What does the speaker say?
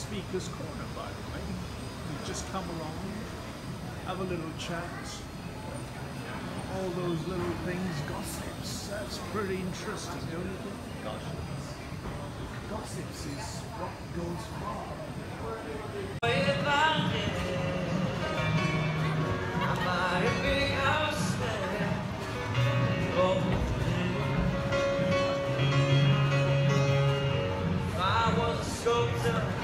Speaker's Corner, by the way. You just come along, have a little chat, all those little things, gossips. That's pretty interesting, don't you think? Gossips. Gossips is what goes far. Sculptor